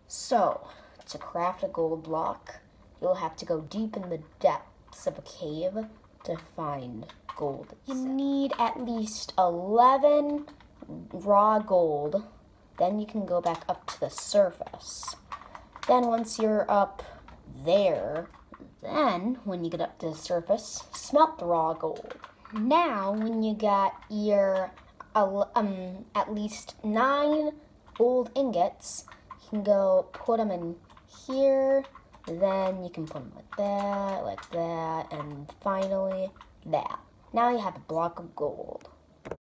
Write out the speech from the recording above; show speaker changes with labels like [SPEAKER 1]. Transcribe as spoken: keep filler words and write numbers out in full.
[SPEAKER 1] So, to craft a gold block, you'll have to go deep in the depths of a cave to find gold. You need at least eleven raw gold. Then you can go back up to the surface. Then once you're up there, then when you get up to the surface, smelt the raw gold. Now, when you got your um at least nine gold ingots, you can go put them in here. Then you can put them like that, like that, and finally that. Now you have a block of gold.